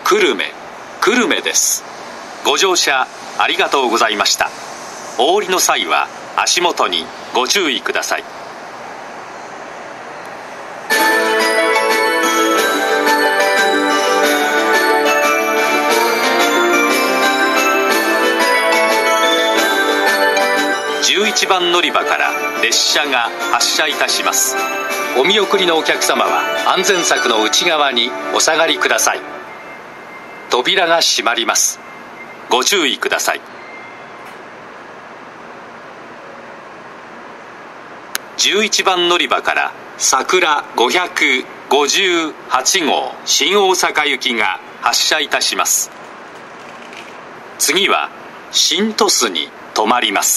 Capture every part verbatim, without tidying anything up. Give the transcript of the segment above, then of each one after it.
久留米久留米です。ご乗車ありがとうございました。お降りの際は足元にご注意ください。じゅういちばん乗り場から列車が発車いたします。お見送りのお客様は安全柵の内側にお下がりください。扉が閉まります。ご注意ください。じゅういちばん乗り場から桜ごひゃくごじゅうはちごう新大阪行きが発車いたします。次は新鳥栖に停まります。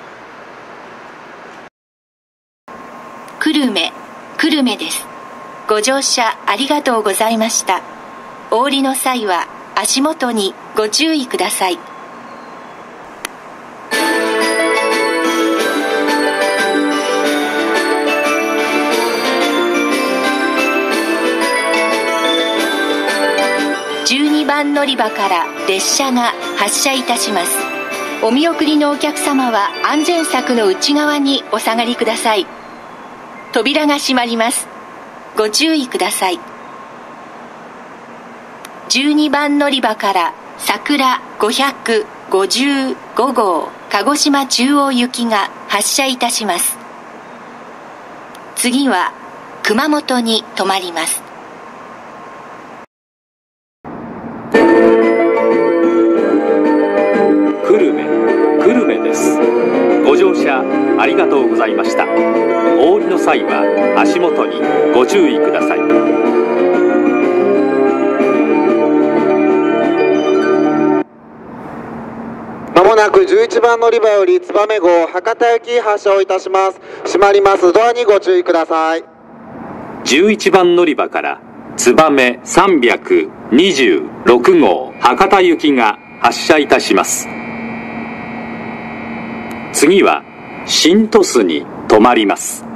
久留米久留米です。ご乗車ありがとうございました。お降りの際は足元にご注意ください。じゅうにばん乗り場から列車が発車いたします。お見送りのお客様は安全柵の内側にお下がりください。扉が閉まります。ご注意ください。じゅうにばん乗り場から桜ごひゃくごじゅうごごう鹿児島中央行きが発車いたします。次は熊本に停まります。 久留米久留米です。ご乗車ありがとうございました。お降りの際は足元にご注意ください。 まもなくじゅういちばん乗り場より燕号博多行き発車をいたします。閉まりますドアにご注意ください。 じゅういちばん乗り場から燕さんびゃくにじゅうろくごう博多行きが発車いたします。次は新鳥栖に停まります。